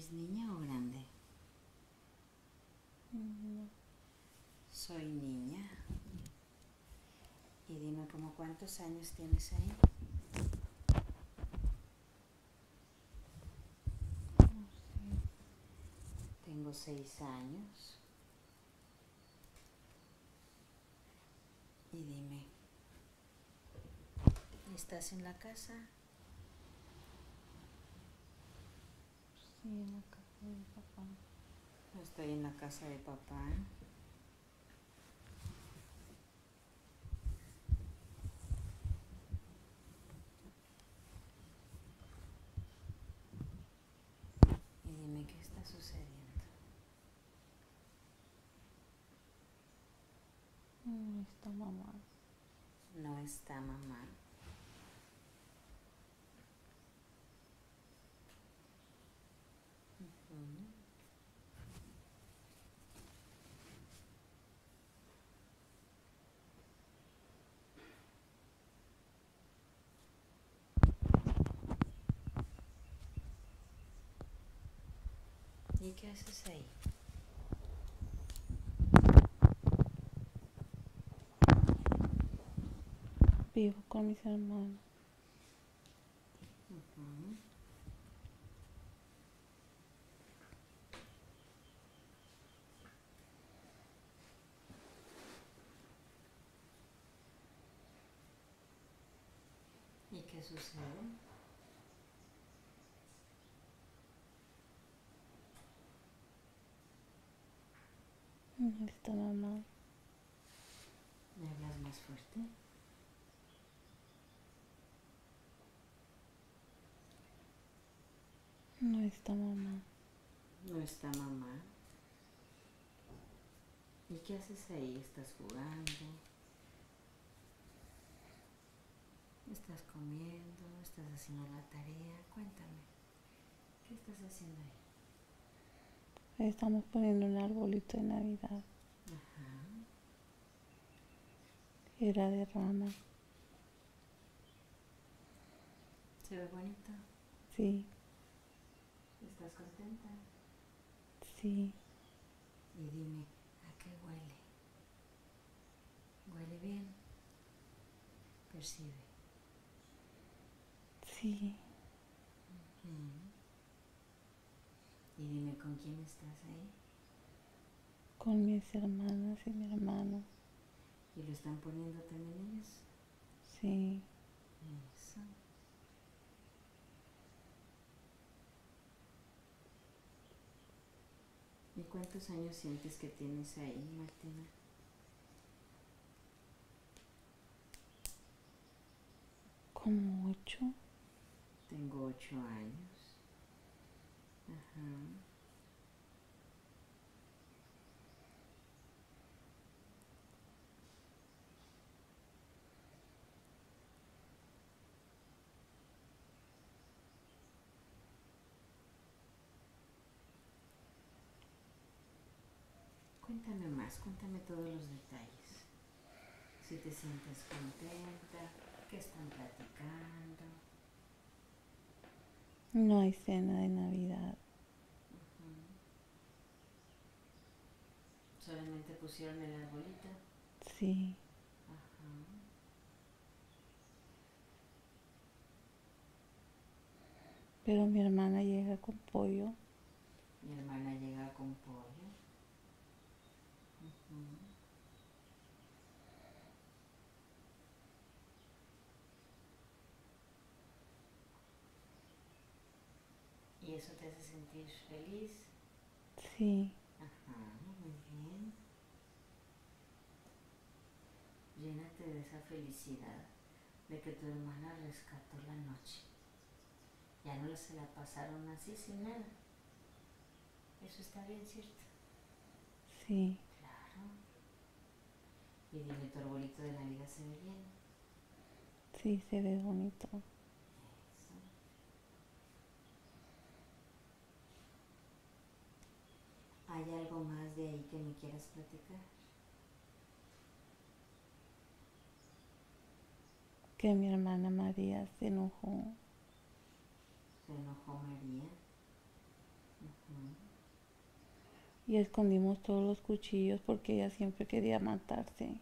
¿Eres niña o grande? No. Soy niña. Y dime, ¿cómo cuántos años tienes ahí? No sé. Tengo 6 años. Y dime, ¿estás en la casa? Sí, en la casa de mi papá. Estoy en la casa de papá. Y dime, ¿qué está sucediendo? No está mamá. No está mamá. Ujú. ¿Y qué haces ahí? Vivo con mis hermanos. Ujú. ¿Y qué sucede? No está mamá. ¿Me hablas más fuerte? No está mamá. No está mamá. ¿Y qué haces ahí? ¿Estás jugando? ¿Estás comiendo? ¿Estás haciendo la tarea? Cuéntame, ¿qué estás haciendo ahí? Estamos poniendo un arbolito de Navidad. Ajá. Era de rama. ¿Se ve bonito? Sí, ¿Estás contenta? sí, Y dime, ¿a qué huele? ¿Huele bien? Percibe. sí. Y dime, ¿con quién estás ahí? Con mis hermanas y mi hermano. ¿Y lo están poniendo también ellos? Sí. Eso. ¿Y cuántos años sientes que tienes ahí, Martina? Como 8. Tengo 8 años. Ajá. Cuéntame más, cuéntame todos los detalles. Si te sientes contenta, qué están platicando. No hay cena de Navidad. Solamente pusieron el arbolito. Sí. Ajá. Pero mi hermana llega con pollo. Mi hermana llega con pollo. ¿Y eso te hace sentir feliz? Sí, Ajá, muy bien. Llénate de esa felicidad de que tu hermana rescató la noche. Ya no se la pasaron así sin nada. Eso está bien, ¿cierto? sí, Claro. Y dime, ¿tu arbolito de Navidad se ve bien? sí, se ve bonito. Eso. ¿Hay algo más de ahí que me quieras platicar? Que mi hermana María se enojó. ¿Se enojó María? Ujú. Y escondimos todos los cuchillos porque ella siempre quería matarse.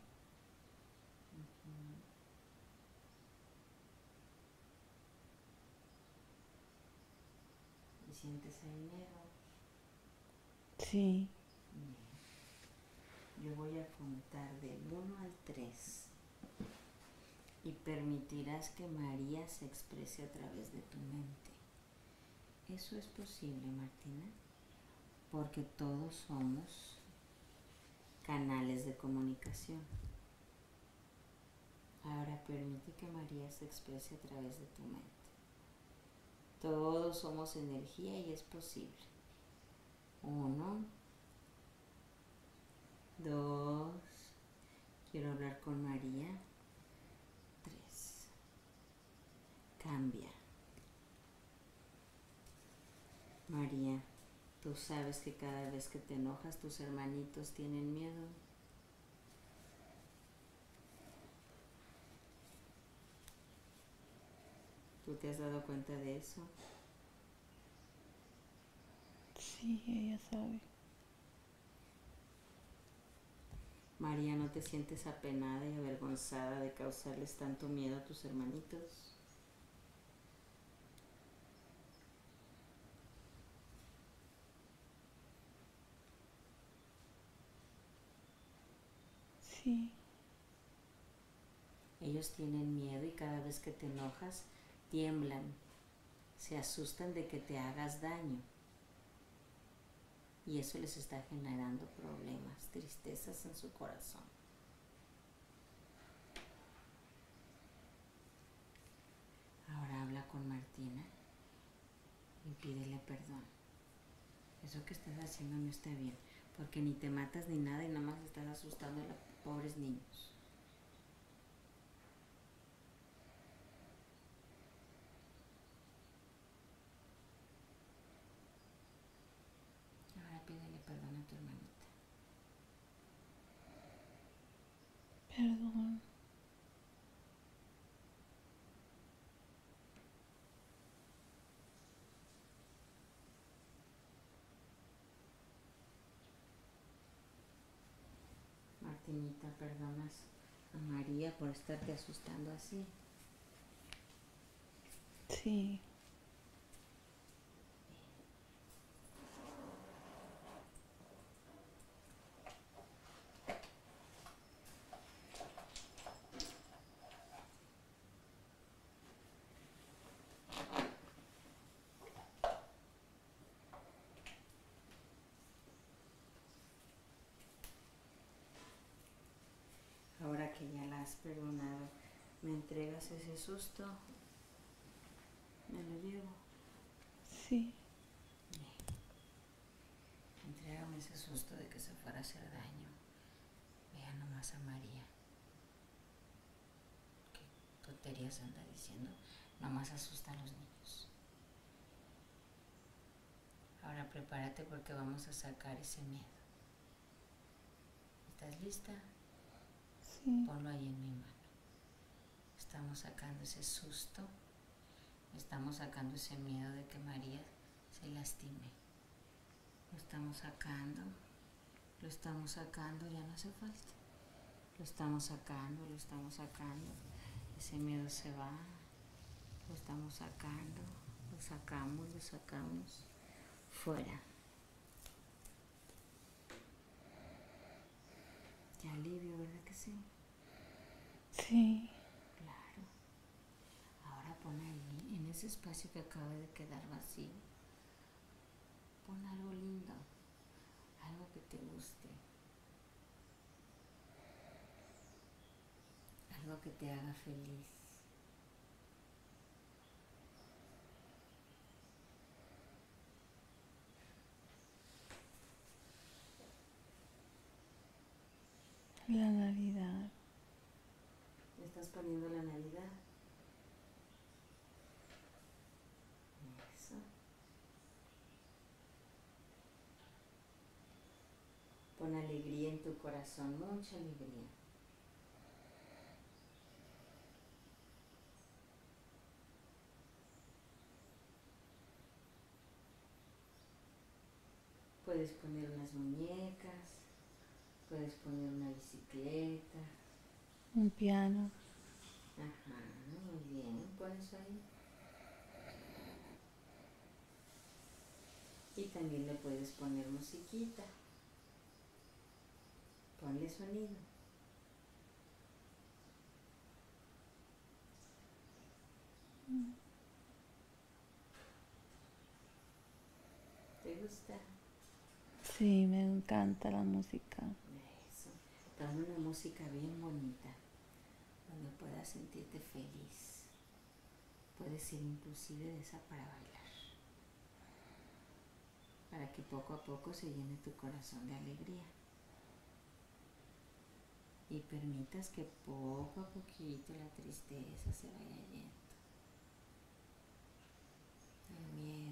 ¿Y sientes ahí miedo? Sí, Bien. Yo voy a contar del 1 al 3 y permitirás que María se exprese a través de tu mente. Eso es posible, Martina, porque todos somos canales de comunicación. Ahora permite que María se exprese a través de tu mente. Todos somos energía y es posible. 1, 2, quiero hablar con María. 3, cambia. María, tú sabes que cada vez que te enojas tus hermanitos tienen miedo. ¿Tú te has dado cuenta de eso? sí, ella sabe. María, ¿no te sientes apenada y avergonzada de causarles tanto miedo a tus hermanitos? Sí, Ellos tienen miedo y cada vez que te enojas tiemblan, se asustan de que te hagas daño. Y eso les está generando problemas, tristezas en su corazón. Ahora habla con Martina y pídele perdón. Eso que estás haciendo no está bien, porque ni te matas ni nada y nada más estás asustando a los pobres niños. Ahora pídele perdón a tu hermanita. perdón. Martinita, perdonas a María por estarte asustando así. Sí, Ahora que ya la has perdonado, ¿me entregas ese susto? ¿Me lo llevo? sí, Entrégame ese susto de que se fuera a hacer daño. Vea nomás a María. ¿Qué tonterías anda diciendo? Nomás asusta a los niños. Ahora prepárate porque vamos a sacar ese miedo. ¿Estás lista? sí. Ponlo ahí en mi mano. Estamos sacando ese susto. Estamos sacando ese miedo de que María se lastime. Lo estamos sacando, ya no hace falta. Lo estamos sacando. Ese miedo se va. Lo estamos sacando, lo sacamos. Fuera. Qué alivio, ¿verdad que sí? Sí, Claro. Ahora pon ahí, en ese espacio que acaba de quedar vacío, pon algo lindo, algo que te guste, algo que te haga feliz. la Navidad. ¿Le estás poniendo la Navidad? Eso. Pon alegría en tu corazón, mucha alegría. Puedes poner unas muñecas, puedes poner una bicicleta. Un piano. Ajá, muy bien, pon eso ahí. Y también le puedes poner musiquita. Ponle sonido. ¿Te gusta? Sí, me encanta la música. Eso. Pon una música bien bonita, donde puedas sentirte feliz. Puede ser inclusive de esa para bailar. Para que poco a poco se llene tu corazón de alegría. Y permitas que poco a poquito la tristeza se vaya yendo. El miedo.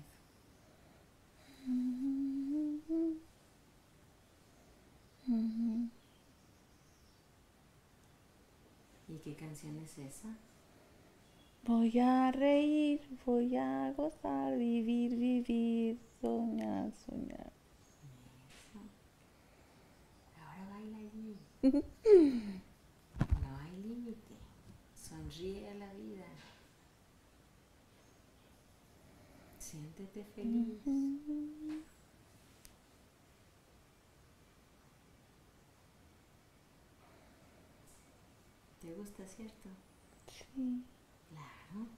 ¿Y qué canción es esa? Voy a reír, voy a gozar, vivir, vivir, soñar, soñar. Eso. Ahora baila allí. No hay límite. Sonríe a la vida. Siéntete feliz. ¿Te gusta, cierto? Sí. Claro.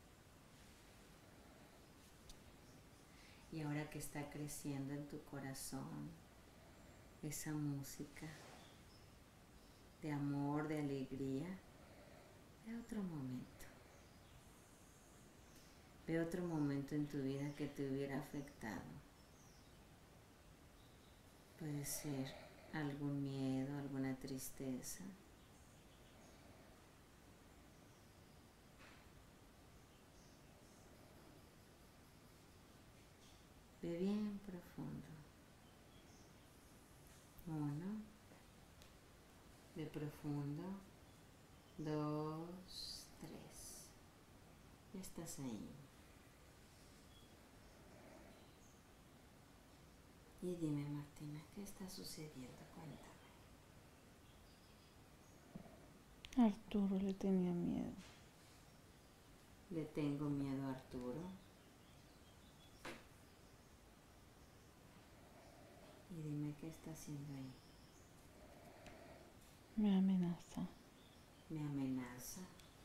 Y ahora que está creciendo en tu corazón esa música de amor, de alegría, ve otro momento. Ve otro momento en tu vida que te hubiera afectado. Puede ser algún miedo, alguna tristeza. Ve bien profundo. 1, ve profundo. 2, 3. Ya estás ahí. Y dime, Martina, ¿qué está sucediendo? Cuéntame. Arturo le tenía miedo. Le tengo miedo a Arturo. Y dime qué está haciendo ahí. Me amenaza. Me amenaza.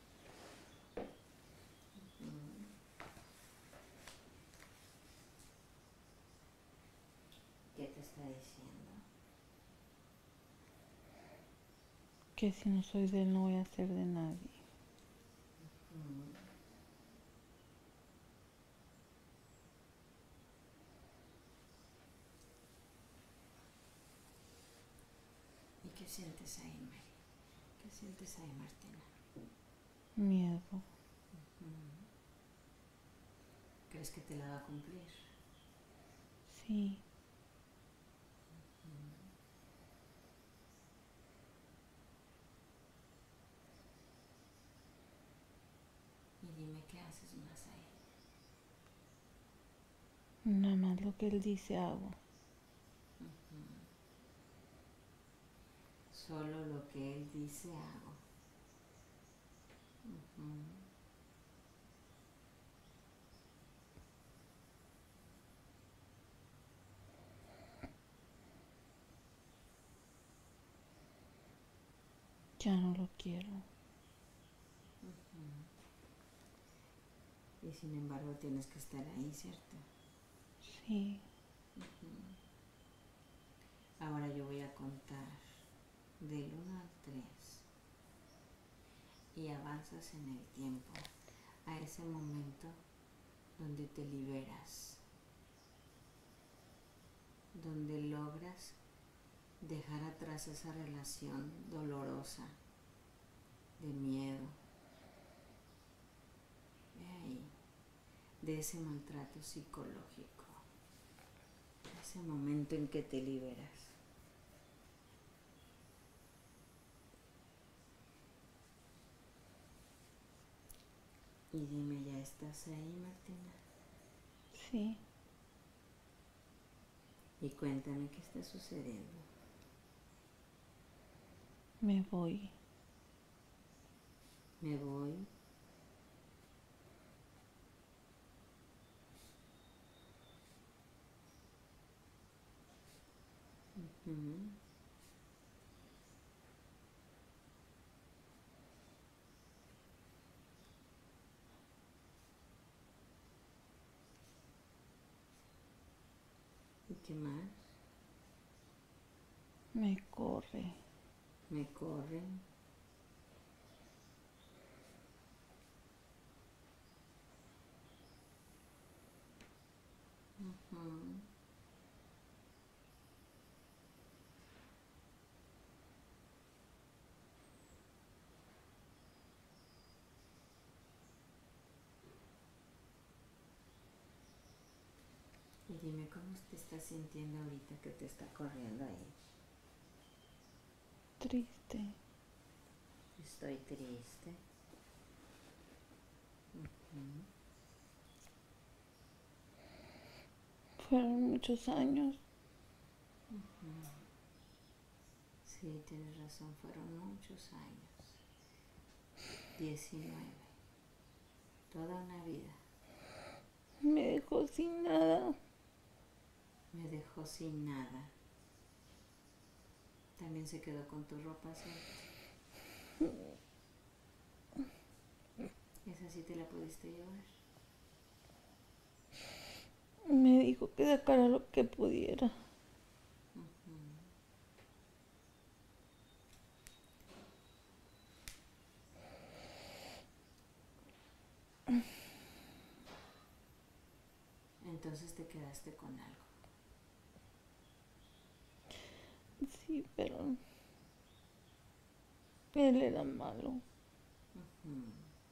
¿Qué te está diciendo? Que si no soy de él no voy a ser de nadie. ¿Y qué sientes ahí, Mary? ¿Qué sientes ahí, Martina? Miedo. ¿Crees que te la va a cumplir? Sí. Y dime qué haces más ahí. Nada más lo que él dice hago. Solo lo que él dice hago. Ya no lo quiero. Y sin embargo tienes que estar ahí, ¿cierto? Sí. Ahora yo voy a contar del 1 al 3 y avanzas en el tiempo a ese momento donde te liberas, donde logras dejar atrás esa relación dolorosa de miedo, ve ahí, de ese maltrato psicológico, ese momento en que te liberas. Y dime, ¿ya estás ahí, Martina? Sí. Y cuéntame qué está sucediendo. Me voy. Me voy. Ujú. ¿Y qué más? Me corre. Me corre. Ujú. Y dime cómo te estás sintiendo ahorita que te está corriendo ahí. Triste. Estoy triste. Ujú. Fueron muchos años. Ujú. Sí, tienes razón, fueron muchos años. 19. Toda una vida. Me dejó sin nada. Me dejó sin nada. También se quedó con tu ropa, ¿cierto? Esa sí te la pudiste llevar. Me dijo que sacara lo que pudiera. Ujú. Entonces te quedaste con algo. Sí, pero él era malo. Ujú.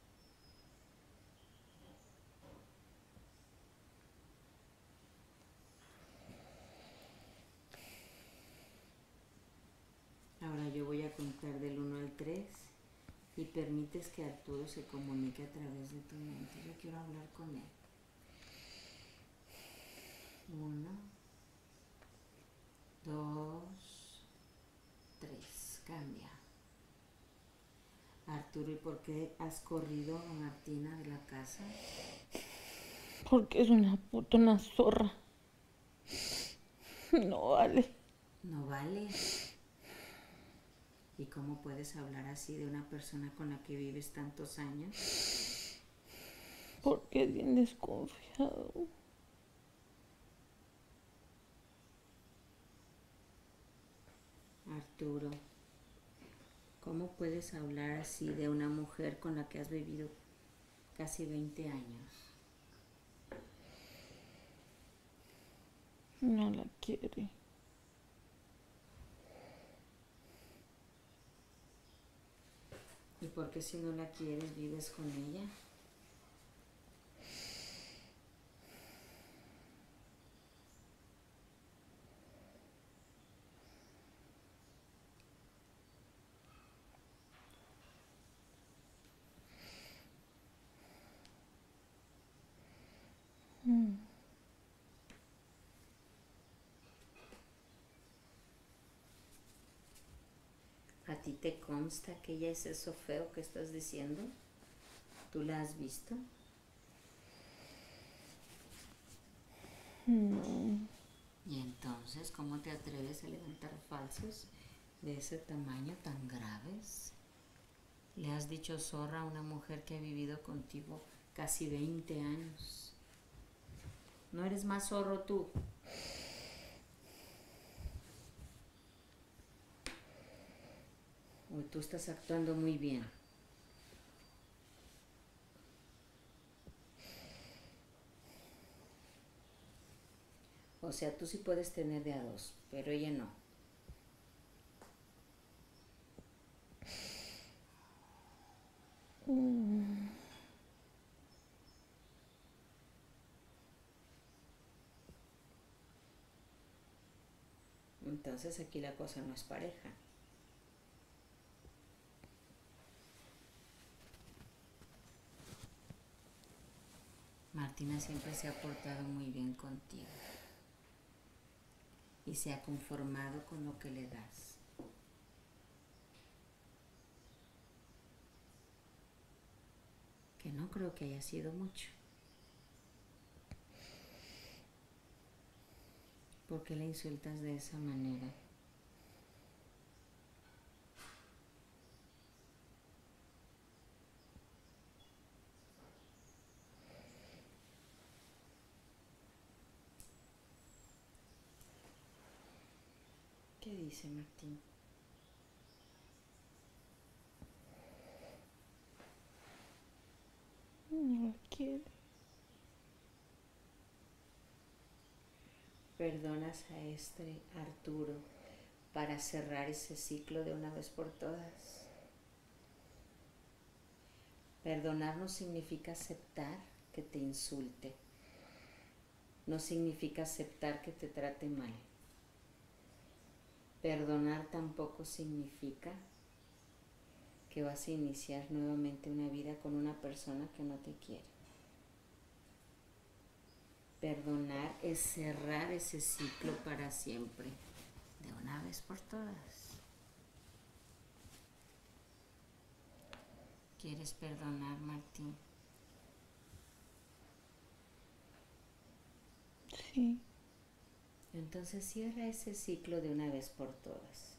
Ahora yo voy a contar del 1 al 3 y permites que Arturo se comunique a través de tu mente. Yo quiero hablar con él. 1, 2, 3. Cambia. Arturo, ¿y por qué has corrido a Martina de la casa? Porque es una puta, una zorra. No vale. No vale. ¿Y cómo puedes hablar así de una persona con la que vives tantos años? Porque es bien desconfiado. Arturo, ¿cómo puedes hablar así de una mujer con la que has vivido casi 20 años? No la quiere. ¿Y por qué si no la quieres vives con ella? Mm. ¿A ti te consta que ella es eso feo que estás diciendo? ¿Tú la has visto? Mm. Y entonces, ¿cómo te atreves a levantar falsos de ese tamaño tan graves? Le has dicho zorra a una mujer que ha vivido contigo casi 20 años. ¿No eres más zorro tú? O tú estás actuando muy bien. O sea, tú sí puedes tener de a dos, pero ella no. Mm. Entonces aquí la cosa no es pareja. Martina siempre se ha portado muy bien contigo. y se ha conformado con lo que le das. Que no creo que haya sido mucho. ¿Por qué la insultas de esa manera? ¿Qué dice Martín? No quiere. ¿Perdonas a este Arturo para cerrar ese ciclo de una vez por todas? Perdonar no significa aceptar que te insulte. No significa aceptar que te trate mal. Perdonar tampoco significa que vas a iniciar nuevamente una vida con una persona que no te quiere. Perdonar es cerrar ese ciclo para siempre, de una vez por todas. ¿Quieres perdonar, Martín? Sí. Entonces cierra ese ciclo de una vez por todas.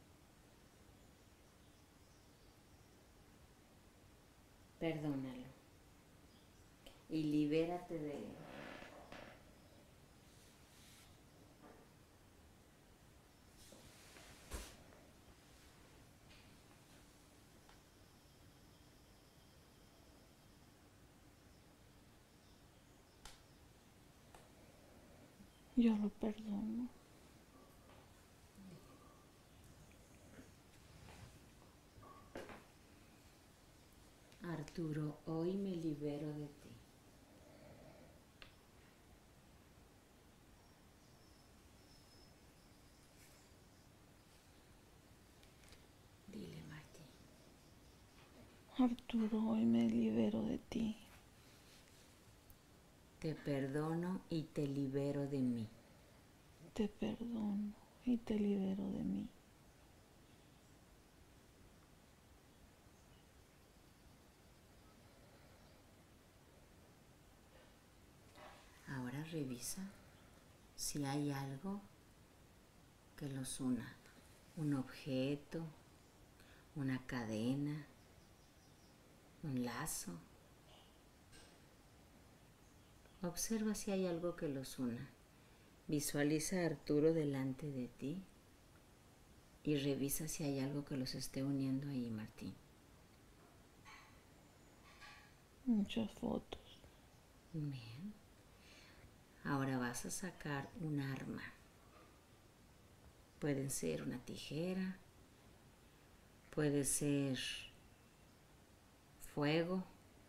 Perdónalo y libérate de él. Yo lo perdono. Arturo, hoy me libero de ti. Dile, Martín. Arturo, hoy me libero de ti. Te perdono y te libero de mí. Te perdono y te libero de mí. Ahora revisa si hay algo que los una. Un objeto, una cadena, un lazo. Observa si hay algo que los una. Visualiza a Arturo delante de ti y revisa si hay algo que los esté uniendo ahí, Martín. Muchas fotos. Bien. Ahora vas a sacar un arma. Puede ser una tijera, puede ser fuego,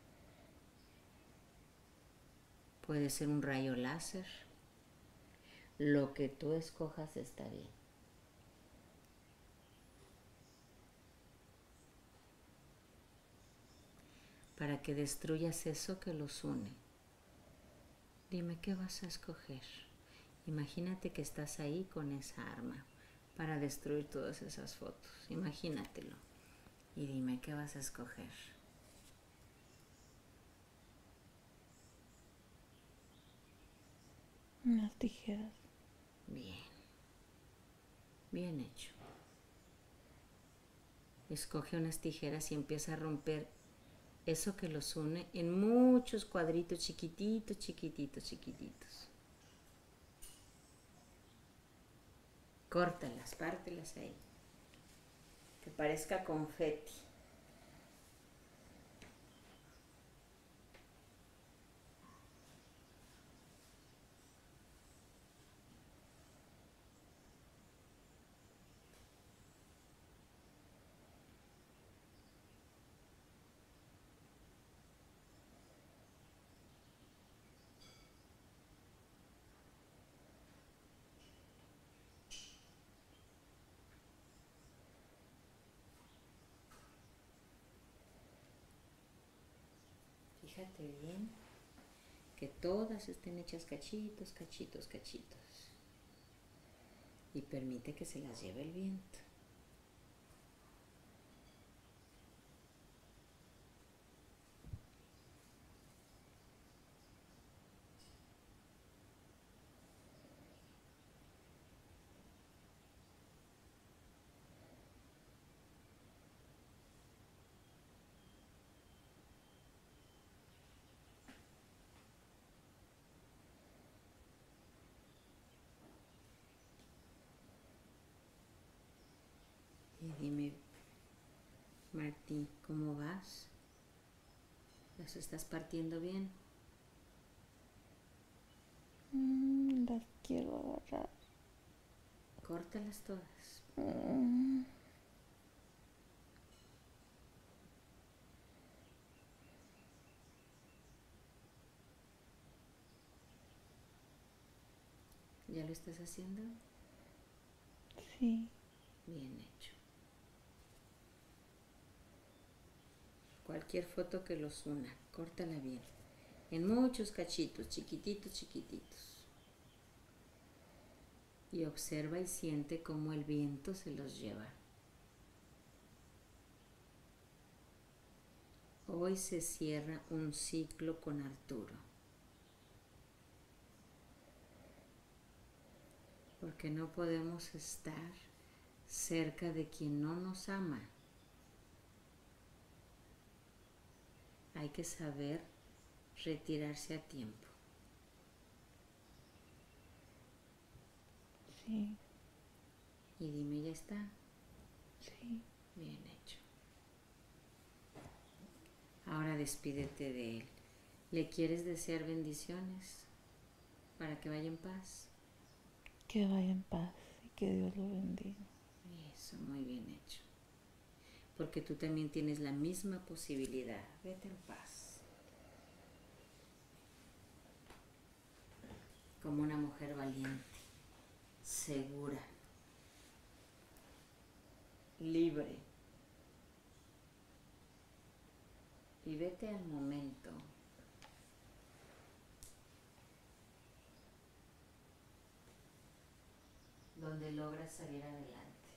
puede ser un rayo láser. Lo que tú escojas está bien. Para que destruyas eso que los une. Dime qué vas a escoger. Imagínate que estás ahí con esa arma para destruir todas esas fotos. Imagínatelo. Y dime qué vas a escoger. Unas tijeras. Bien. Bien hecho. Escoge unas tijeras y empieza a romper eso que los une en muchos cuadritos chiquititos, chiquititos, chiquititos. Córtalas, pártelas ahí. Que parezca confeti. Fíjate bien que todas estén hechas cachitos, cachitos, cachitos. y permite que se las lleve el viento. Y dime, Martí, ¿cómo vas? ¿Las estás partiendo bien? Las quiero agarrar. Córtalas todas. ¿Ya lo estás haciendo? Sí. Bien hecho. Cualquier foto que los una, córtala bien. En muchos cachitos, chiquititos, chiquititos. Y observa y siente cómo el viento se los lleva. Hoy se cierra un ciclo con Arturo. Porque no podemos estar cerca de quien no nos ama. Hay que saber retirarse a tiempo. Sí. Y dime, ¿ya está? Sí. Bien hecho. Ahora despídete de él. ¿Le quieres desear bendiciones para que vaya en paz? Que vaya en paz y que Dios lo bendiga. Eso, muy bien hecho. Porque tú también tienes la misma posibilidad. Vete en paz. Como una mujer valiente, segura, libre. Y vete al momento. Donde logras salir adelante.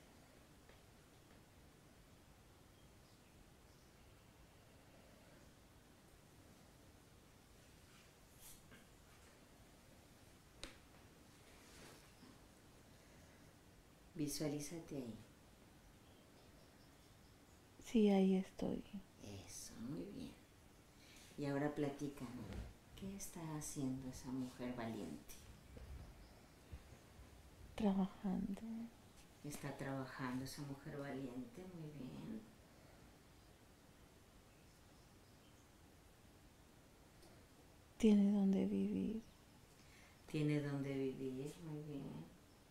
Visualízate ahí. Sí, ahí estoy. Eso, muy bien. Y ahora platícame, ¿qué está haciendo esa mujer valiente? Trabajando. Está trabajando esa mujer valiente, muy bien. Tiene donde vivir. Tiene donde vivir, muy bien.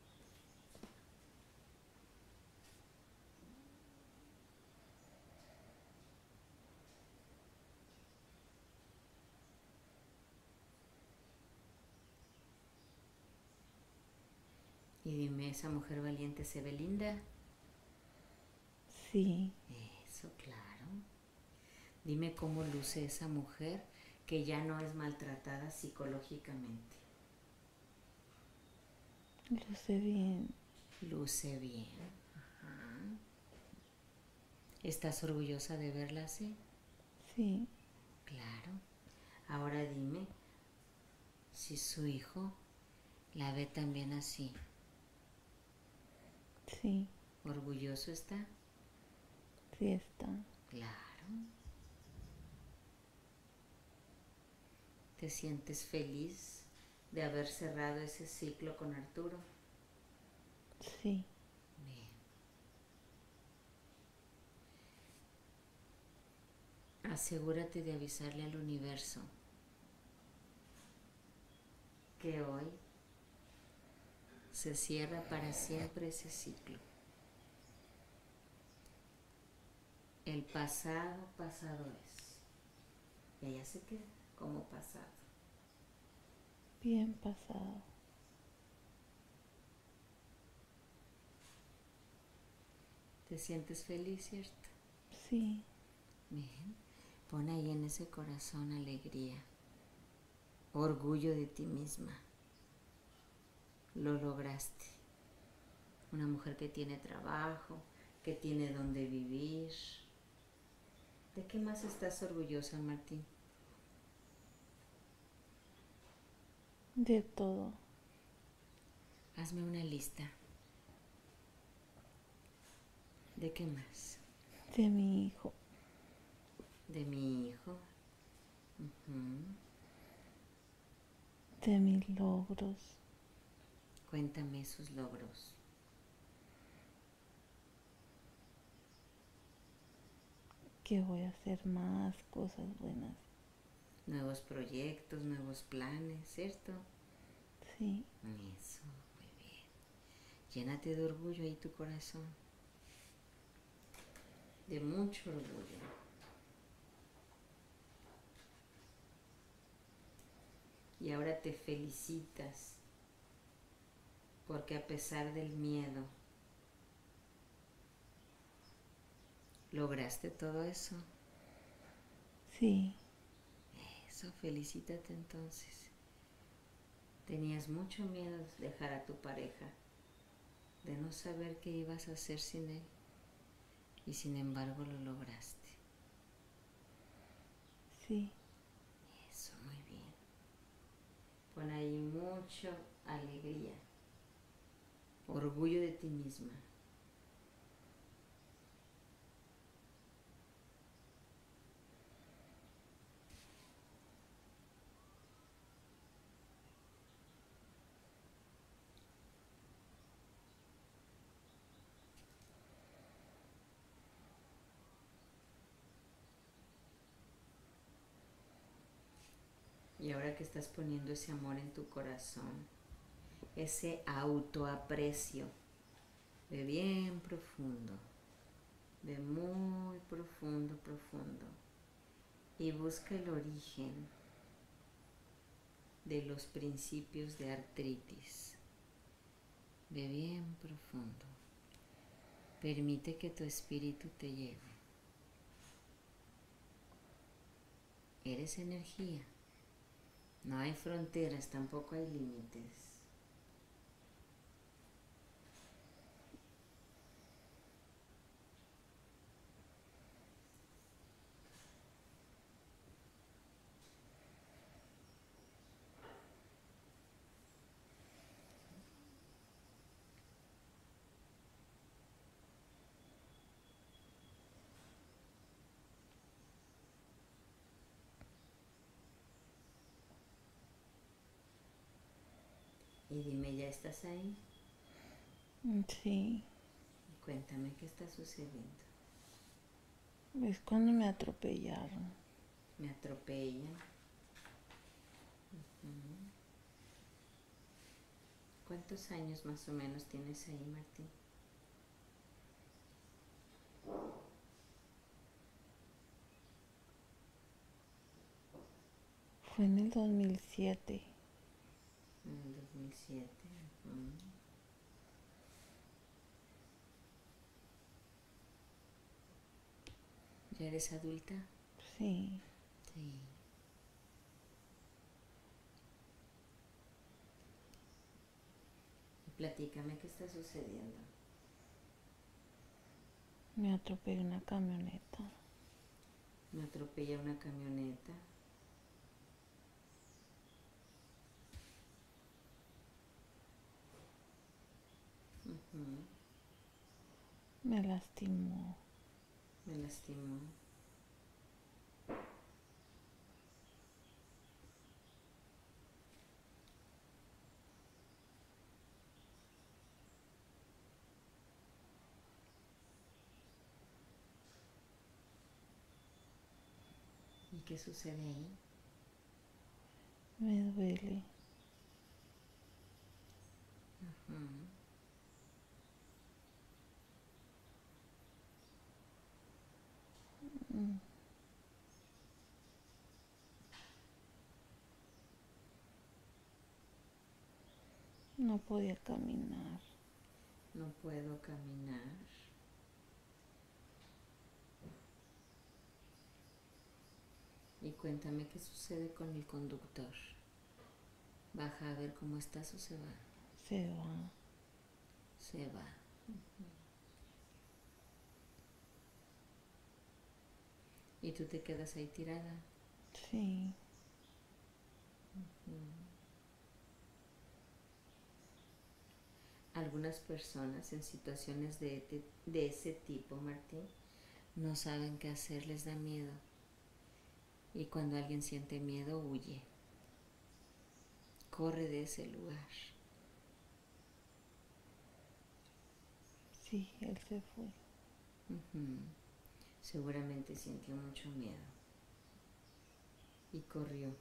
Y dime, ¿esa mujer valiente se ve linda? Sí. Eso, claro. Dime cómo luce esa mujer que ya no es maltratada psicológicamente. Luce bien. Luce bien. Ajá. ¿Estás orgullosa de verla así? Sí. Claro. Ahora dime si su hijo la ve también así. Sí. ¿Orgulloso está? Sí está. Claro. ¿Te sientes feliz de haber cerrado ese ciclo con Arturo? Sí. Bien. Asegúrate de avisarle al universo que hoy se cierra para siempre ese ciclo. El pasado, pasado es. Y allá se queda como pasado. Bien pasado. ¿Te sientes feliz, cierto? Sí. Bien. Pon ahí en ese corazón alegría, orgullo de ti misma. Lo lograste. Una mujer que tiene trabajo, que tiene donde vivir. ¿De qué más estás orgullosa, Martín? De todo. Hazme una lista. ¿De qué más? De mi hijo. De mi hijo. De mis logros. Cuéntame esos logros. Que voy a hacer más cosas buenas. Nuevos proyectos, nuevos planes, ¿cierto? Sí. Eso, muy bien. Llénate de orgullo ahí tu corazón. De mucho orgullo. Y ahora te felicitas porque a pesar del miedo lograste todo eso. Sí. Eso, felicítate entonces. Tenías mucho miedo de dejar a tu pareja, de no saber qué ibas a hacer sin él, y sin embargo lo lograste. Sí. Eso, muy bien. Pon ahí mucha alegría, orgullo de ti misma. Y ahora que estás poniendo ese amor en tu corazón, ese autoaprecio, ve bien profundo, ve muy profundo, profundo, y busca el origen de los principios de artritis. Ve bien profundo. Permite que tu espíritu te lleve. Eres energía. No hay fronteras, tampoco hay límites. Y dime, ¿ya estás ahí? Sí. Y cuéntame qué está sucediendo. Es cuando me atropellaron. Me atropellan. ¿Cuántos años más o menos tienes ahí, Martín? Fue en el 2007. En el 2007. ¿Ya eres adulta? Sí. Sí. Y platícame qué está sucediendo. Me atropelló una camioneta. Me atropella una camioneta. Me lastimó. Me lastimó. ¿Y qué sucede ahí? Me duele. No podía caminar. No puedo caminar. Y cuéntame qué sucede con el conductor. ¿Baja a ver cómo estás o se va? Se va. Se va. Y tú te quedas ahí tirada. Sí. Algunas personas en situaciones de ese tipo, Martín, no saben qué hacer, les da miedo. Y cuando alguien siente miedo, huye. Corre de ese lugar. Sí, él se fue. Seguramente sintió mucho miedo. Y corrió.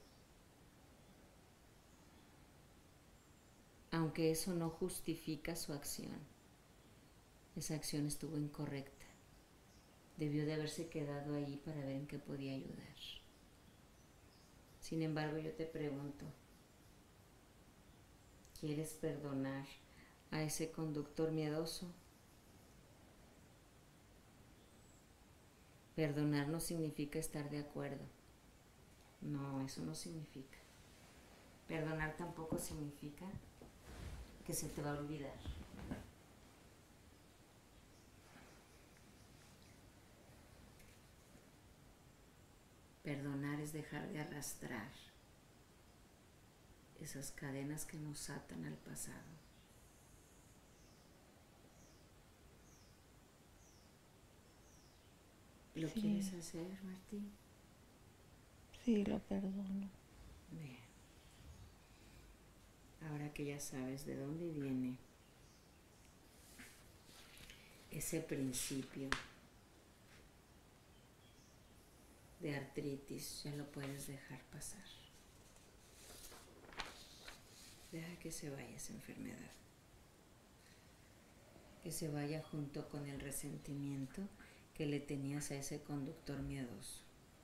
Aunque eso no justifica su acción. Esa acción estuvo incorrecta. Debió de haberse quedado ahí para ver en qué podía ayudar. Sin embargo, yo te pregunto, ¿quieres perdonar a ese conductor miedoso? Perdonar no significa estar de acuerdo. No, eso no significa. Perdonar tampoco significa que se te va a olvidar. Perdonar es dejar de arrastrar esas cadenas que nos atan al pasado. ¿Lo quieres hacer, Martín? Sí, lo perdono. Bien. Ahora que ya sabes de dónde viene ese principio de artritis, ya lo puedes dejar pasar. Deja que se vaya esa enfermedad. Que se vaya junto con el resentimiento que le tenías a ese conductor miedoso.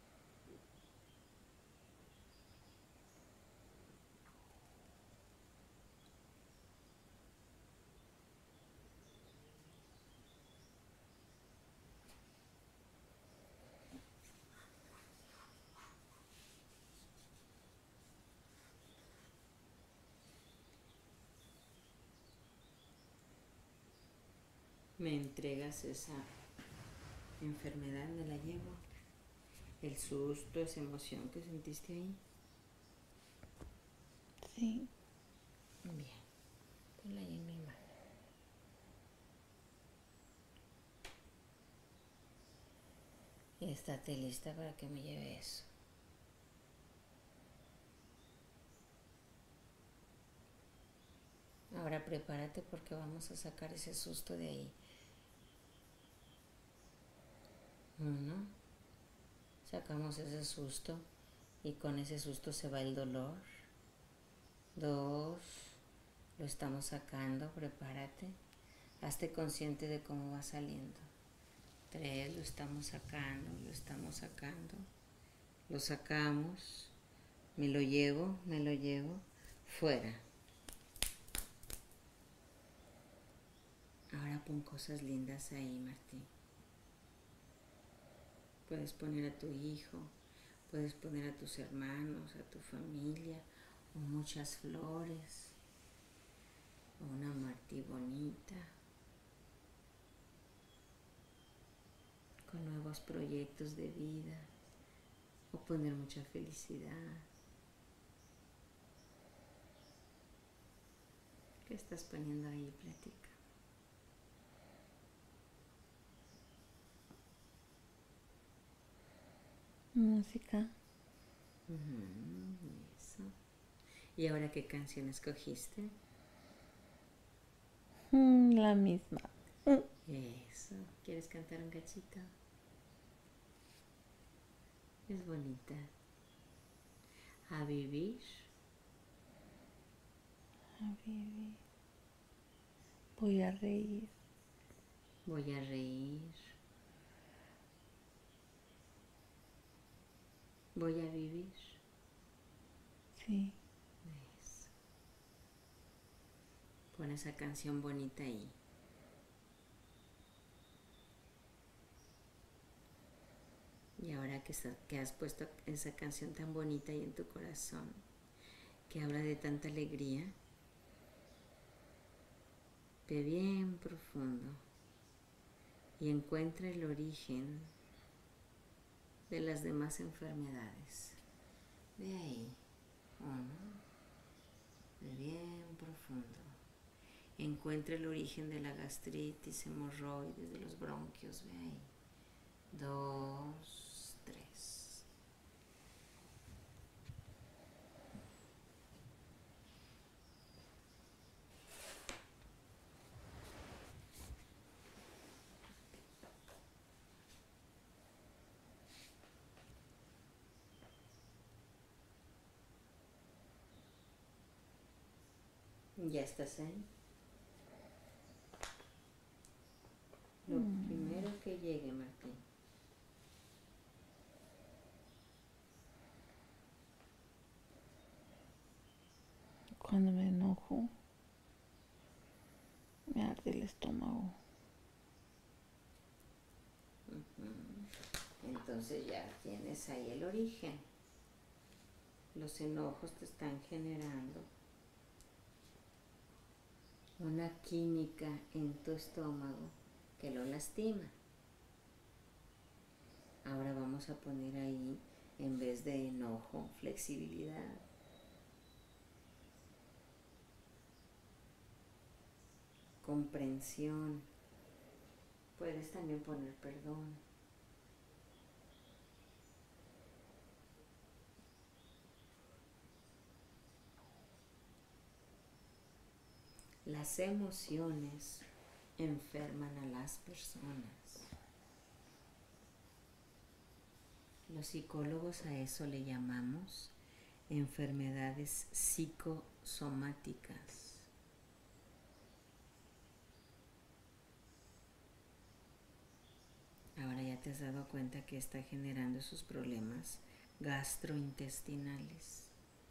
Me entregas esa enfermedad, me la llevo. El susto, esa emoción que sentiste ahí. Sí. Bien, ponla ahí en mi mano. Y estate lista para que me lleve eso. Ahora prepárate porque vamos a sacar ese susto de ahí. 1, sacamos ese susto y con ese susto se va el dolor. 2, lo estamos sacando, prepárate. Hazte consciente de cómo va saliendo. 3, lo estamos sacando, lo estamos sacando. Lo sacamos, me lo llevo, fuera. Ahora pon cosas lindas ahí, Martín. Puedes poner a tu hijo, puedes poner a tus hermanos, a tu familia, o muchas flores, o una Martí bonita, con nuevos proyectos de vida, o poner mucha felicidad. ¿Qué estás poniendo ahí? Platica. Música. Eso. ¿Y ahora qué canción escogiste? La misma. Eso. ¿Quieres cantar un cachito? Es bonita. A vivir. A vivir. Voy a reír. Voy a reír. Voy a vivir. Sí. Eso. Pon esa canción bonita ahí. Y ahora que has puesto esa canción tan bonita ahí en tu corazón, que habla de tanta alegría, Respire bien profundo y encuentra el origen de las demás enfermedades. De ahí, uno, bien profundo. Encuentra el origen de la gastritis, hemorroides, de los bronquios, ve ahí. 2, 3. ¿Ya estás ahí? Lo primero que llegue, Martín. Cuando me enojo, me arde el estómago. Entonces ya tienes ahí el origen. Los enojos te están generando una química en tu estómago que lo lastima. Ahora vamos a poner ahí, en vez de enojo, flexibilidad. Comprensión. Puedes también poner perdón. Las emociones enferman a las personas. Los psicólogos a eso le llamamos enfermedades psicosomáticas. Ahora ya te has dado cuenta que está generando esos problemas gastrointestinales.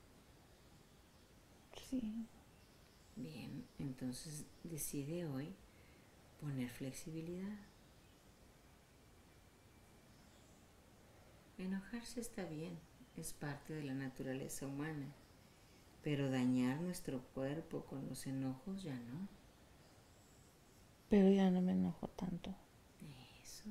Sí. Bien, entonces decide hoy poner flexibilidad. Enojarse está bien, es parte de la naturaleza humana, pero dañar nuestro cuerpo con los enojos ya no. Pero ya no me enojo tanto. Eso.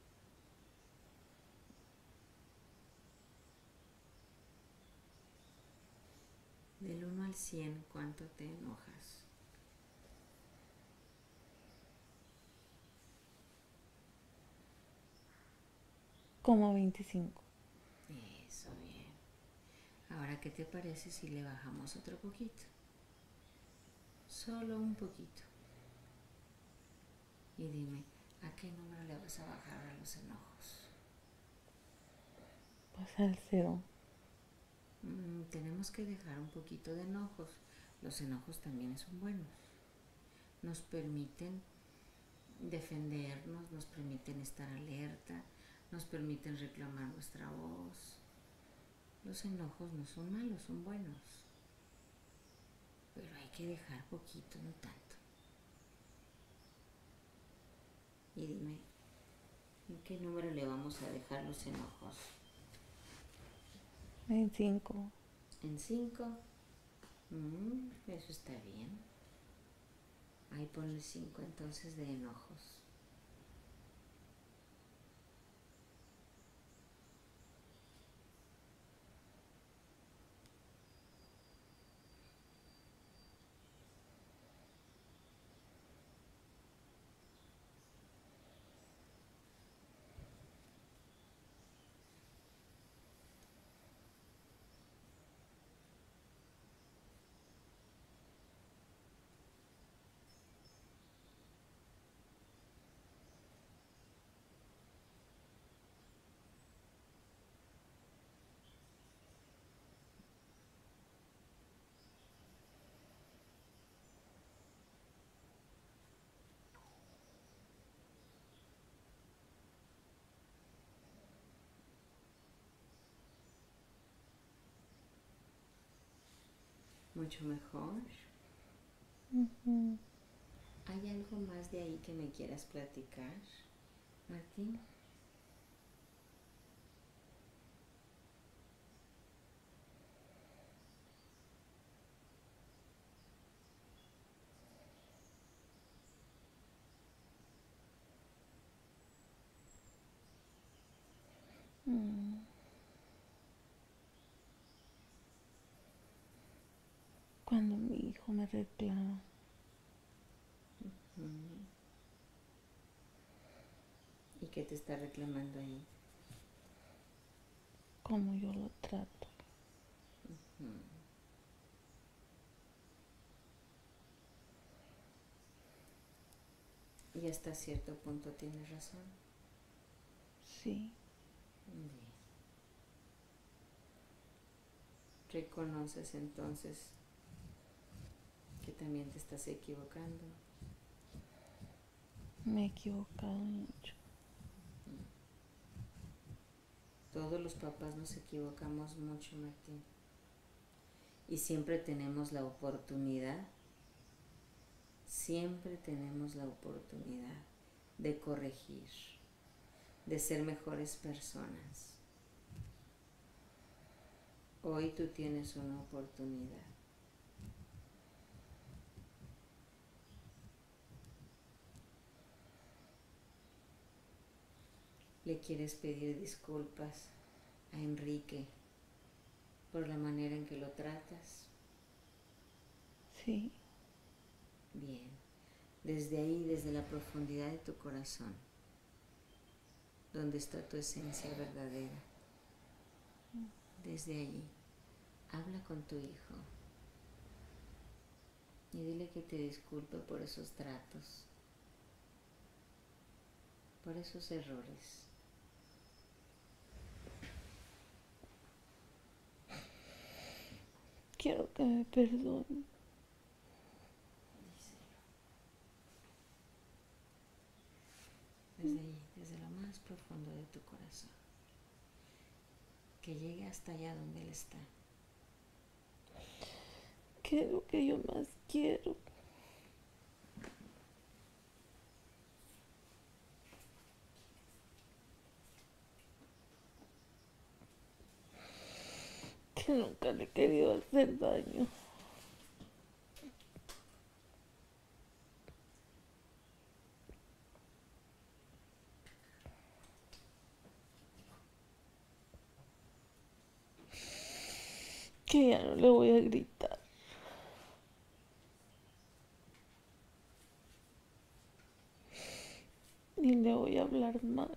Del 1 al 100, ¿cuánto te enojas? Como 25. Eso, bien. Ahora, ¿qué te parece si le bajamos otro poquito? Solo un poquito. Y dime, ¿a qué número le vas a bajar a los enojos? Pasa al 0. Tenemos que dejar un poquito de enojos. Los enojos también son buenos. Nos permiten defendernos, nos permiten estar alerta, nos permiten reclamar nuestra voz. Los enojos no son malos, son buenos. Pero hay que dejar poquito, no tanto. Y dime, ¿en qué número le vamos a dejar los enojos? En 5. ¿En 5? Eso está bien. Ahí ponle 5 entonces de enojos. Mucho mejor. ¿Hay algo más de ahí que me quieras platicar, Martín? Cuando mi hijo me reclama. ¿Y qué te está reclamando ahí? Cómo yo lo trato. Y hasta cierto punto tienes razón. Sí. Bien. Reconoces entonces que también te estás equivocando. Me he equivocado mucho. Todos los papás nos equivocamos mucho, Martín. Y siempre tenemos la oportunidad de corregir, de ser mejores personas. Hoy tú tienes una oportunidad. Le quieres pedir disculpas a Enrique por la manera en que lo tratas. Sí. Bien. Desde ahí, desde la profundidad de tu corazón, donde está tu esencia verdadera, desde allí, habla con tu hijo y dile que te disculpe por esos tratos, por esos errores. Quiero que me perdone. Díselo. Desde allí, desde lo más profundo de tu corazón. Que llegue hasta allá donde él está. ¿Qué es lo que yo más quiero? Que nunca le he querido hacer daño. Que ya no le voy a gritar. Ni le voy a hablar mal.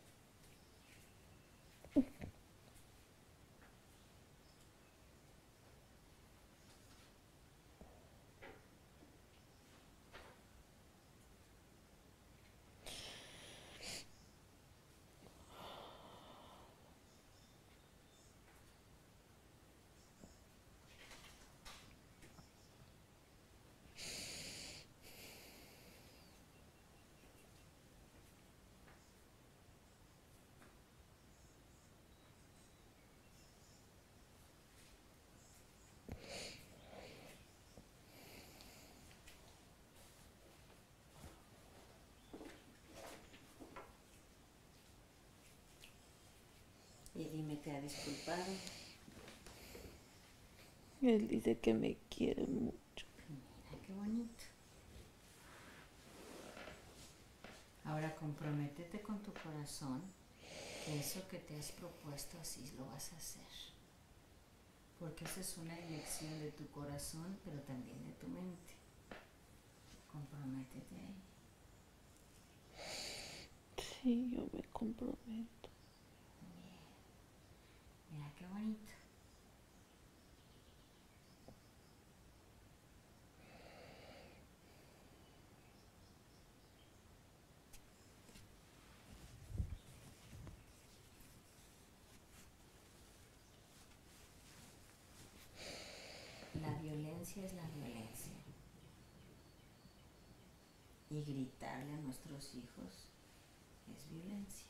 Y dime, ¿te ha disculpado? Él dice que me quiere mucho. Mira, qué bonito. Ahora comprométete con tu corazón que eso que te has propuesto así lo vas a hacer. Porque esa es una elección de tu corazón, pero también de tu mente. Comprométete ahí. Sí, yo me comprometo. Bien. Mira qué bonito. La violencia es la violencia. Y gritarle a nuestros hijos es violencia.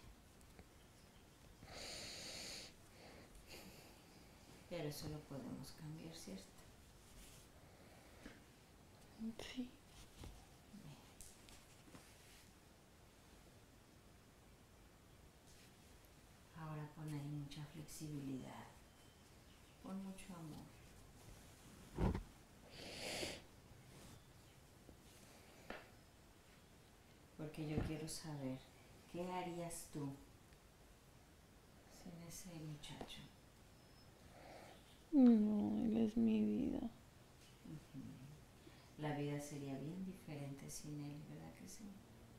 Pero eso lo podemos cambiar, ¿cierto? Sí. Ahora pon ahí mucha flexibilidad. Pon mucho amor. Porque yo quiero saber, ¿qué harías tú en ese muchacho. No, él es mi vida. La vida sería bien diferente sin él, ¿verdad que sí?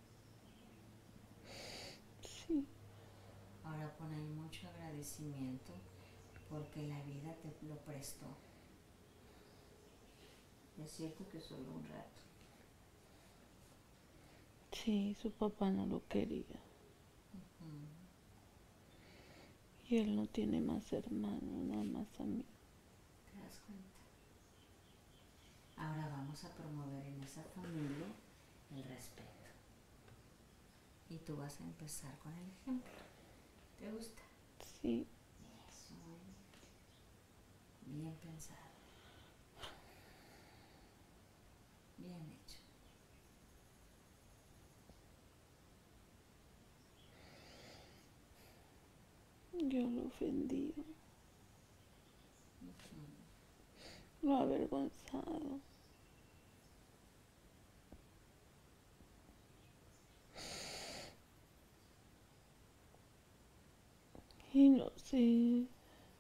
Sí, Ahora pon ahí mucho agradecimiento porque la vida te lo prestó. Es cierto que solo un rato. sí, su papá no lo quería. Y él no tiene más hermanos, nada más a mí. ¿Te das cuenta? Ahora vamos a promover en esa familia el respeto. Y tú vas a empezar con el ejemplo. ¿Te gusta? Sí, Eso, bien pensado. Bien hecho. yo lo ofendí, lo he avergonzado. Y no sé,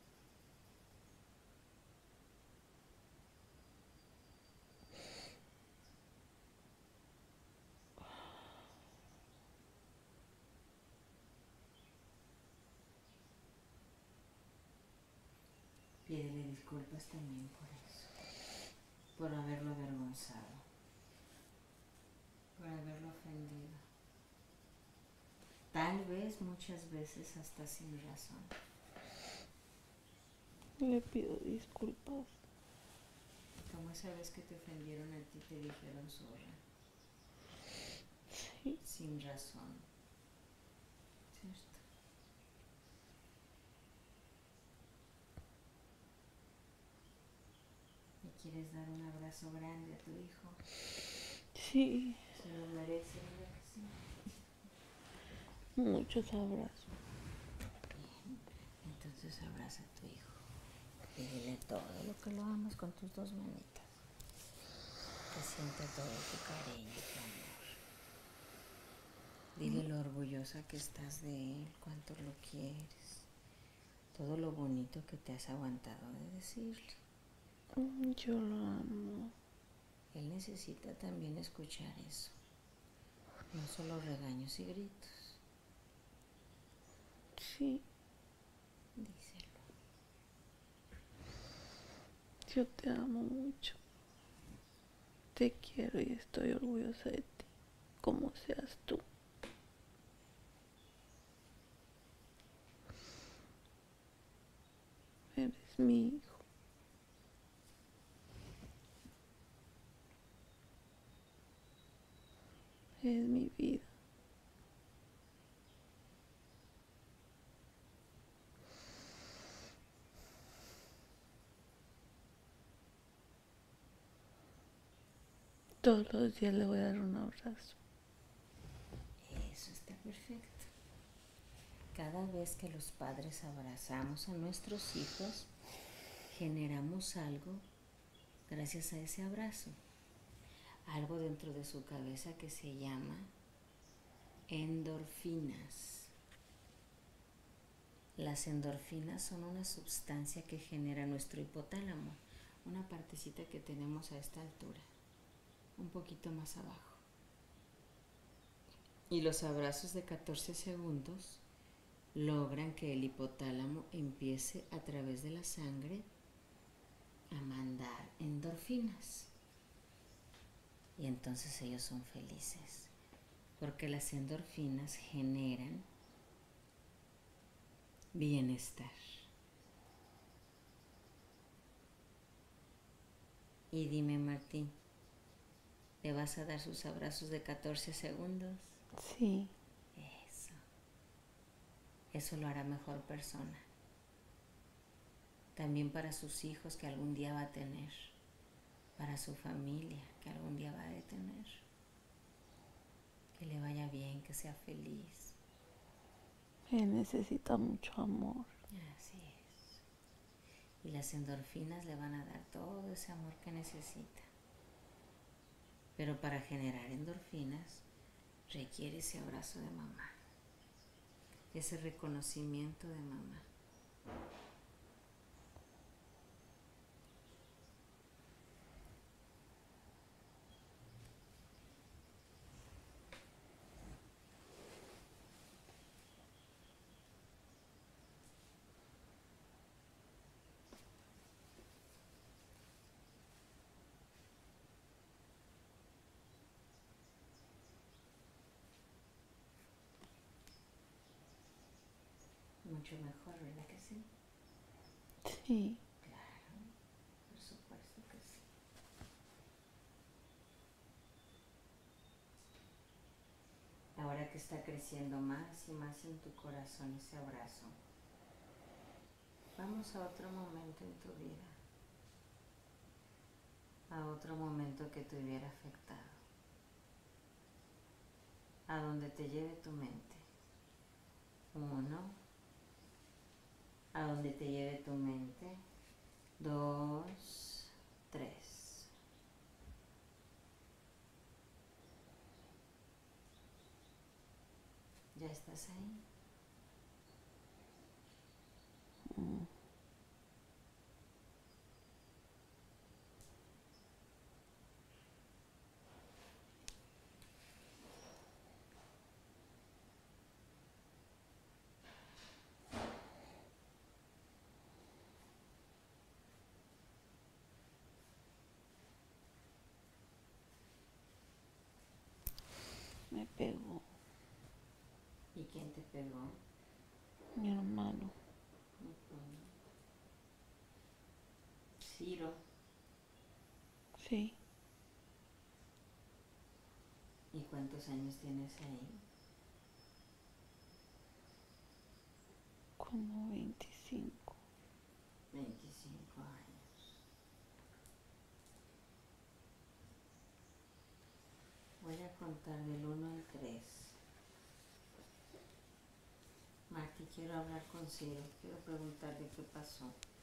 Pídele disculpas también por eso. Por haberlo avergonzado. Por haberlo ofendido. Tal vez, muchas veces, hasta sin razón. le pido disculpas. Como esa vez que te ofendieron a ti, te dijeron zorra. Sí, Sin razón. ¿Cierto? ¿Le quieres dar un abrazo grande a tu hijo? sí, Se lo merece, ¿verdad que sí? muchos abrazos. Bien. Entonces abraza a tu hijo. Dile todo lo que lo amas con tus dos manitas. Que sienta todo tu cariño, tu amor. Dile lo orgullosa que estás de él, cuánto lo quieres. Todo lo bonito que te has aguantado de decirle. Yo lo amo. Él necesita también escuchar eso. No solo regaños y gritos. Sí, Díselo. yo te amo mucho. Te quiero y estoy orgullosa de ti, como seas tú. Eres mi hijo. Eres mi vida. Todos los días le voy a dar un abrazo. Eso está perfecto. Cada vez que los padres abrazamos a nuestros hijos, generamos algo gracias a ese abrazo. Algo dentro de su cabeza que se llama endorfinas. Las endorfinas son una sustancia que genera nuestro hipotálamo, una partecita que tenemos a esta altura, un poquito más abajo. Y los abrazos de 14 segundos logran que el hipotálamo empiece a través de la sangre a mandar endorfinas. Y entonces ellos son felices, porque las endorfinas generan bienestar. Y dime, Martín, ¿le vas a dar sus abrazos de 14 segundos? Sí, Eso. Eso lo hará mejor persona. También para sus hijos que algún día va a tener. Para su familia que algún día va a tener. Que le vaya bien, que sea feliz. él necesita mucho amor. Así es. Y las endorfinas le van a dar todo ese amor que necesita. Pero para generar endorfinas requiere ese abrazo de mamá. ese reconocimiento de mamá. Mucho mejor, ¿verdad que sí? Sí. Claro, por supuesto que sí. Ahora que está creciendo más y más en tu corazón ese abrazo, vamos a otro momento en tu vida, a otro momento que te hubiera afectado, a donde te lleve tu mente. 1, a donde te lleve tu mente. 2, 3. ¿Ya estás ahí? Me pegó ¿Y quién te pegó? mi hermano. Ciro. Sí. ¿Y cuántos años tienes ahí? Como 25. 25 años. Voy a contar del 1 al 3. Marti, quiero hablar con Ciro. Quiero preguntarle qué pasó.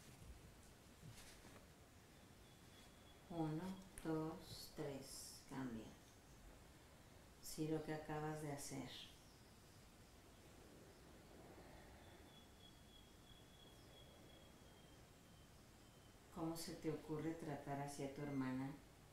1, 2, 3. Cambia. Ciro, ¿qué acabas de hacer? ¿Cómo se te ocurre tratar así a tu hermana?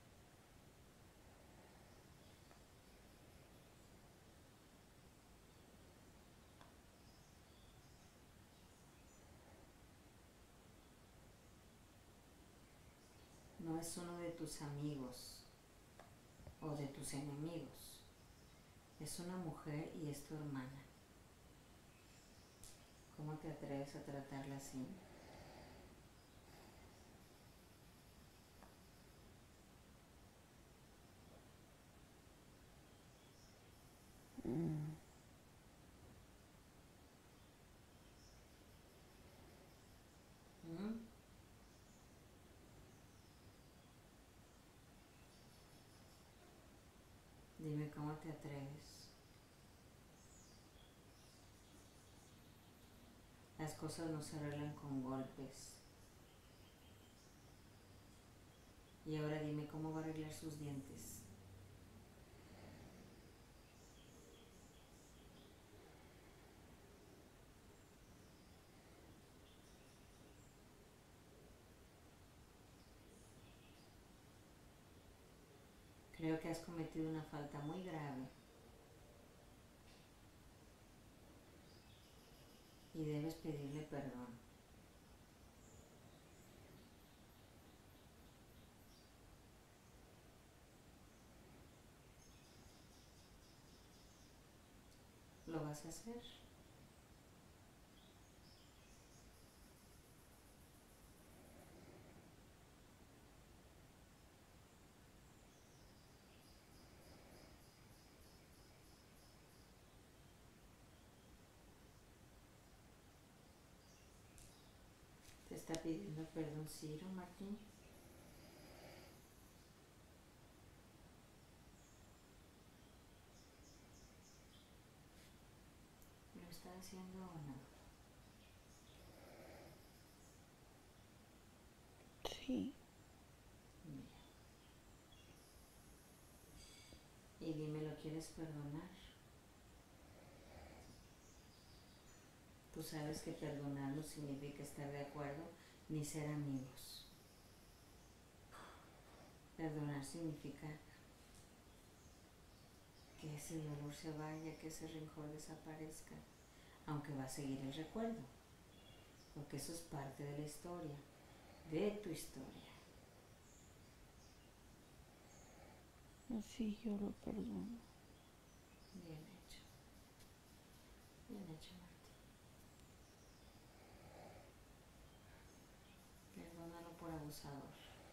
No es uno de tus amigos o de tus enemigos. Es una mujer y es tu hermana. ¿Cómo te atreves a tratarla así? ¿Mm? Dime cómo te atreves. Las cosas no se arreglan con golpes. Y ahora dime cómo va a arreglar sus dientes. Creo que has cometido una falta muy grave y debes pedirle perdón. ¿Lo vas a hacer? ¿Te está pidiendo perdón Ciro, Martín? ¿Lo está haciendo o no? Sí. Mira. Y dime, ¿lo quieres perdonar? Tú sabes que perdonar no significa estar de acuerdo ni ser amigos. Perdonar significa que ese dolor se vaya, que ese rencor desaparezca, aunque va a seguir el recuerdo, porque eso es parte de la historia, de tu historia. Así yo lo perdono. Bien hecho. Bien hecho, Martín. Perdónalo por abusador.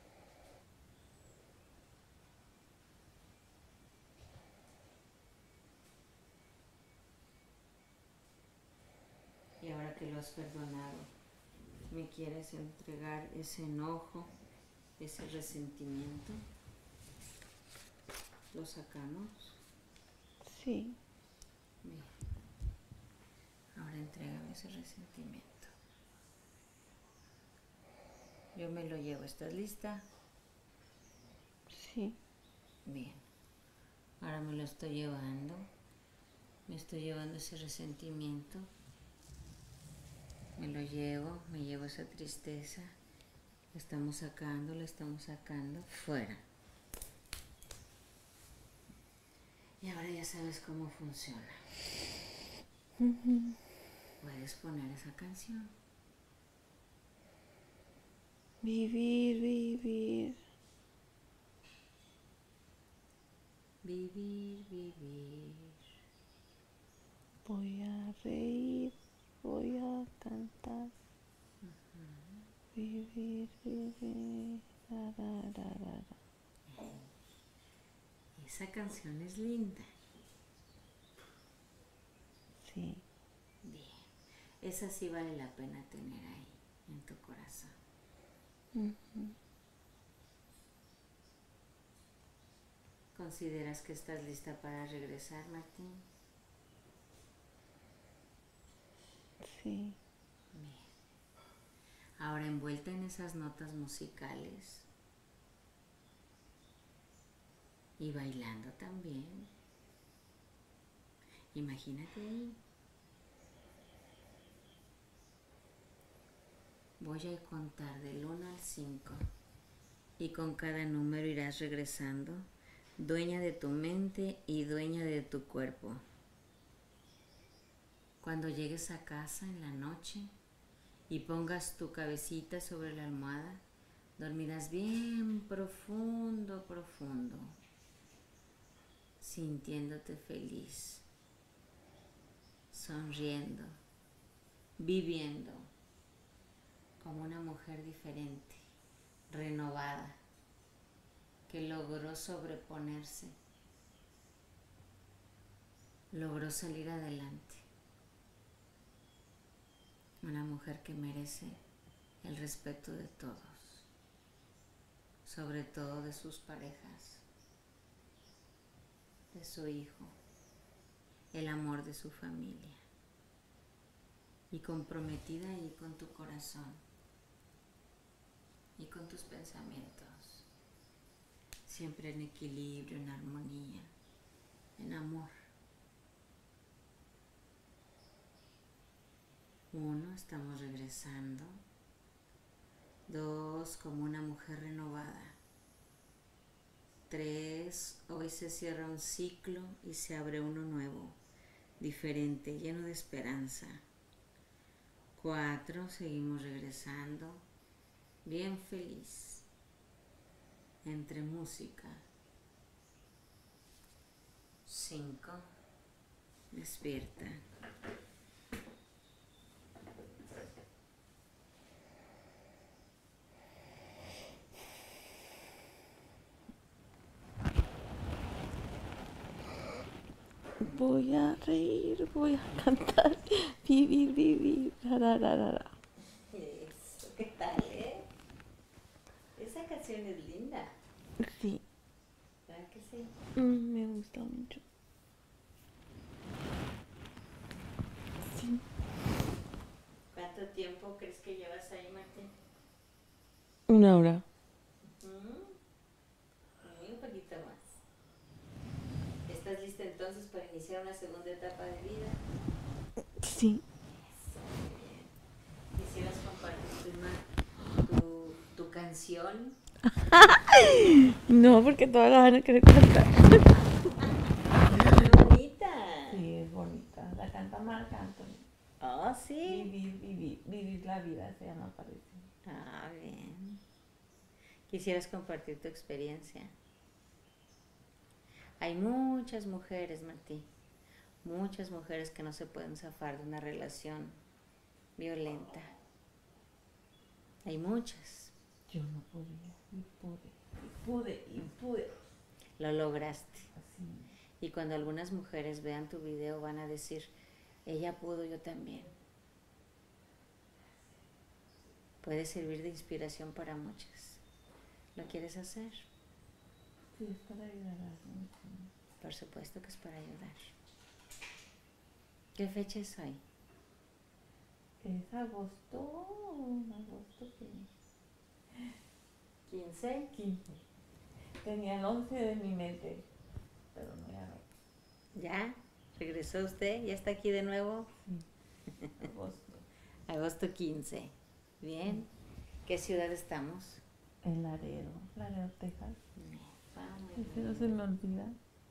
Y ahora que lo has perdonado, ¿me quieres entregar ese enojo, ese resentimiento? ¿Lo sacamos? Sí. Bien. Ahora entrégame ese resentimiento. Yo me lo llevo. ¿Estás lista? Sí. Bien. Ahora me lo estoy llevando. Me estoy llevando ese resentimiento. Me lo llevo, me llevo esa tristeza. La estamos sacando fuera. Y ahora ya sabes cómo funciona. Puedes poner esa canción. Vivir, vivir. Vivir, vivir. Voy a reír, voy a cantar. Vivir, vivir. Ra, ra, ra, ra, ra. Esa canción es linda. Sí. Bien. Esa sí vale la pena tener ahí, en tu corazón. ¿Consideras que estás lista para regresar, Martín? Sí. Bien. Ahora envuelta en esas notas musicales y bailando también. Imagínate ahí. Voy a contar del 1 al 5 y con cada número irás regresando, dueña de tu mente y dueña de tu cuerpo. Cuando llegues a casa en la noche y pongas tu cabecita sobre la almohada, dormirás bien profundo, profundo, sintiéndote feliz, sonriendo, viviendo como una mujer diferente, renovada, que logró sobreponerse, logró salir adelante. Una mujer que merece el respeto de todos, sobre todo de sus parejas, de su hijo, el amor de su familia, y comprometida ahí con tu corazón y con tus pensamientos, siempre en equilibrio, en armonía, en amor. 1, estamos regresando. 2, como una mujer renovada. 3, hoy se cierra un ciclo y se abre uno nuevo, diferente, lleno de esperanza. 4, seguimos regresando, bien feliz, entre música. 5, despierta. Voy a reír, voy a cantar. Vivir, vivir. Ra, ra, ra, ra, ra. Eso, ¿qué tal, Esa canción es linda, Sí. ¿verdad que sí? Me gusta mucho. Sí. ¿Cuánto tiempo crees que llevas ahí, Martín? 1 hora. Un poquito más. ¿Estás lista entonces para iniciar una segunda etapa de vida? Sí. Eso. canción? No, porque todas las van a querer cantar. ¡Qué bonita! Sí, es bonita. La canta Marc Anthony. Oh, sí. Vivir la vida se llama, parece. Ah, bien. Quisieras compartir tu experiencia. Hay muchas mujeres, Martí, muchas mujeres que no se pueden zafar de una relación violenta. Hay muchas. Yo no podía, y pude. Lo lograste. Así. Y cuando algunas mujeres vean tu video van a decir, ella pudo, yo también. Puede servir de inspiración para muchas. ¿Lo quieres hacer? Sí, es para ayudar a alguien. Por supuesto que es para ayudar. ¿Qué fecha es hoy? Es agosto 15. 15. Tenía el 11 de mi mente, pero no, ya no. ¿Ya? ¿Regresó usted? ¿Ya está aquí de nuevo? Sí, agosto. Agosto 15. Bien. ¿Qué ciudad estamos? En Laredo, Texas. Vamos. Ese no se me olvida.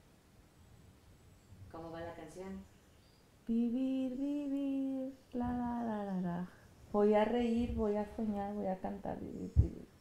¿Cómo va la canción? Vivir, la. Voy a reír, voy a soñar, voy a cantar, vivir.